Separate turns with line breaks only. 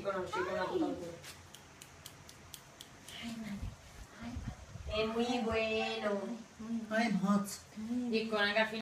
Chico, no, chico, no, puta locura. Es muy bueno.
I'm hot.
Y con acá